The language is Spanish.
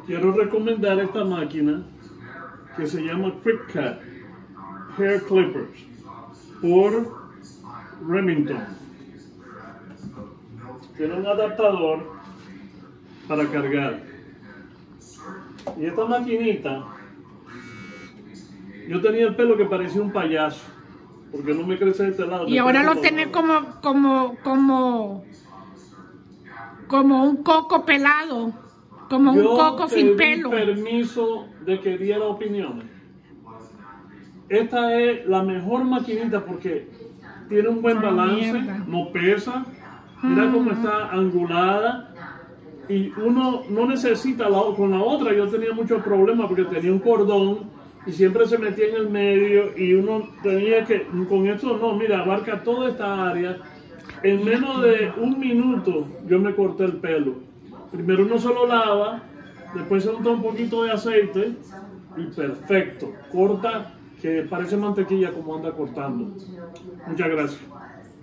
quiero recomendar esta máquina que se llama Quick Cut Hair Clippers por Remington. Tiene un adaptador para cargar. Y esta maquinita, yo tenía el pelo que parecía un payaso, porque no me crece de este lado. Y ahora lo tenés como un coco pelado, como un coco sin pelo. Yo pedí permiso de que diera opiniones. Esta es la mejor maquinita porque tiene un buen balance, no pesa, mira cómo está angulada. Y uno no necesita con la otra. Yo tenía muchos problemas porque tenía un cordón y siempre se metía en el medio y uno tenía que, con esto no, mira, abarca toda esta área. En menos de un minuto yo me corté el pelo. Primero uno se lo lava, después se unta un poquito de aceite y perfecto, corta que parece mantequilla como anda cortando. Muchas gracias.